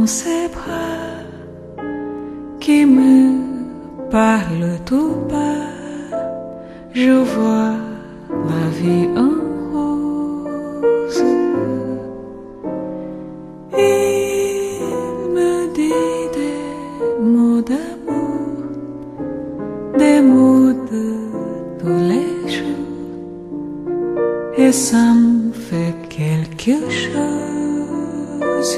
dans ses bras, qui me parle tout bas. Je vois la vie en rose. Il me dit des mots d'amour, des mots de tous les jours, et ça me fait quelque chose.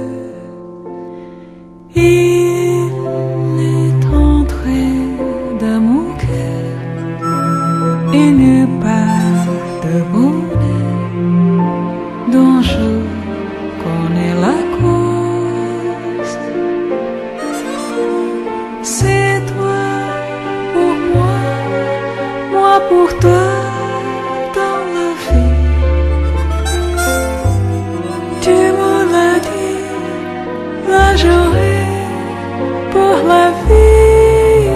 Il est entré dans mon cœur, il n'y a pas de bonheur dont je connais la cause. C'est toi pour moi, moi pour toi dans la vie. Tu me l'as dit, la journée pour la vie,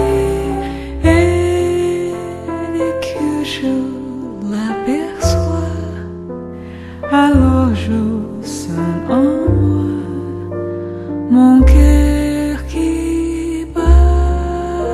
et dès que je l'aperçois, alors je sens en moi mon cœur qui bat.